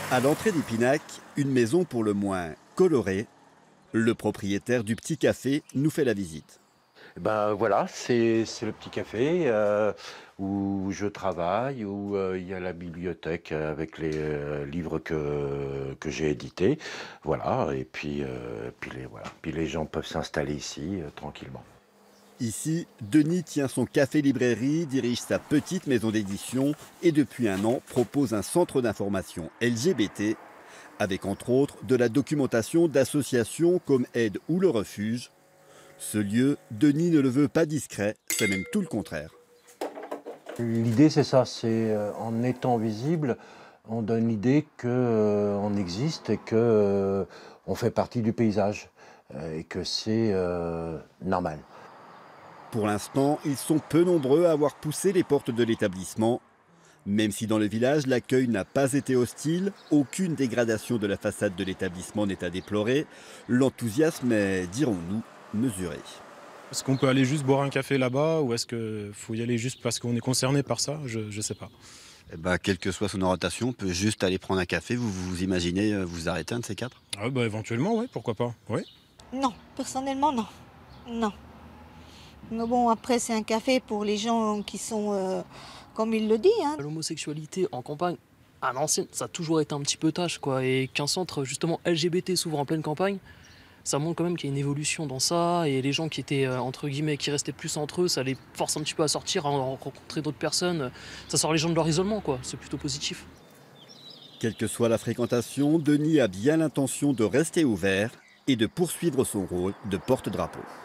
À l'entrée d'Épinac, une maison pour le moins colorée. Le propriétaire du petit café nous fait la visite. Ben voilà, c'est le petit café où je travaille, où il y a la bibliothèque avec les livres que j'ai édités. Voilà, et puis les gens peuvent s'installer ici tranquillement. Ici, Denis tient son café-librairie, dirige sa petite maison d'édition et depuis un an propose un centre d'information LGBT avec entre autres de la documentation d'associations comme Aide ou le Refuge. Ce lieu, Denis ne le veut pas discret, c'est même tout le contraire. L'idée c'est ça, c'est en étant visible, on donne l'idée qu'on existe et que on fait partie du paysage et que c'est normal. Pour l'instant, ils sont peu nombreux à avoir poussé les portes de l'établissement. Même si dans le village, l'accueil n'a pas été hostile, aucune dégradation de la façade de l'établissement n'est à déplorer, l'enthousiasme est, dirons-nous, mesuré. Est-ce qu'on peut aller juste boire un café là-bas ou est-ce qu'il faut y aller juste parce qu'on est concerné par ça? Je ne sais pas. Eh ben, quelle que soit son orientation, on peut juste aller prendre un café, vous imaginez vous arrêter un de ces quatre? Ah bah éventuellement, oui, pourquoi pas. Oui. Non, personnellement, non. Non. Mais bon, après, c'est un café pour les gens qui sont, comme il le dit, hein. L'homosexualité en campagne, à l'ancienne, ça a toujours été un petit peu tâche, quoi. Et qu'un centre, justement, LGBT s'ouvre en pleine campagne, ça montre quand même qu'il y a une évolution dans ça. Et les gens qui étaient, entre guillemets, qui restaient plus entre eux, ça les force un petit peu à sortir, à rencontrer d'autres personnes. Ça sort les gens de leur isolement, quoi. C'est plutôt positif. Quelle que soit la fréquentation, Denis a bien l'intention de rester ouvert et de poursuivre son rôle de porte-drapeau.